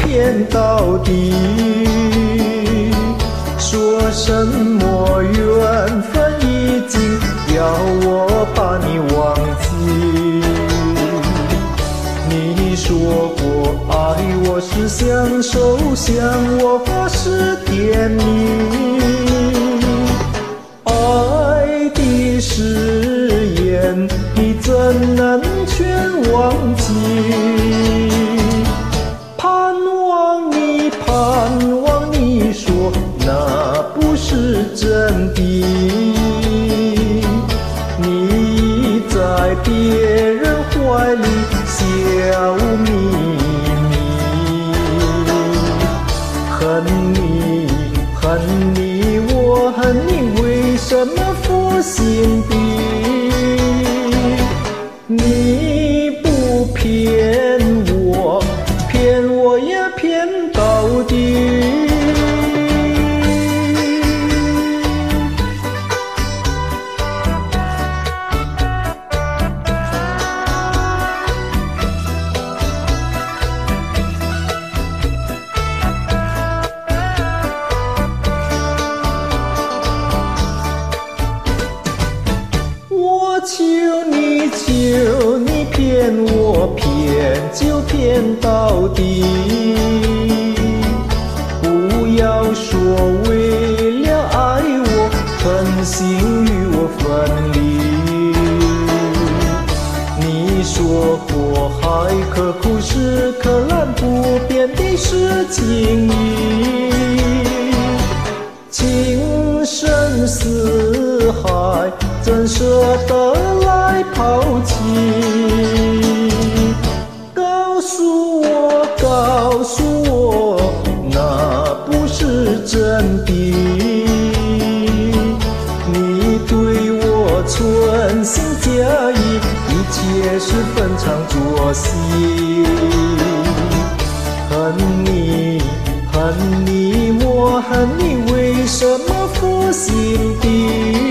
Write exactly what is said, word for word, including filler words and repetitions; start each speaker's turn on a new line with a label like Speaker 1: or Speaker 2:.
Speaker 1: 骗到底。说什么缘分已尽，要我把你忘记。你说过爱我是相守，相握是甜蜜。爱的誓言，你怎能全忘记？盼望你，盼望你说那不是真的。你在别人怀里笑眯眯，恨你，恨你，我恨你，为什么负心地？你不骗我，骗我也骗到底。我求你，求你骗我，骗就骗到底。不要说为了爱我，狠心与我分离。你说过海可枯石可烂，不变的是情谊。情深似海，怎舍得来抛弃？告诉我，告诉我，那不是真的。你对我存心假意，一切是逢场作戏。恨你，恨你，我恨你，为什么负心地？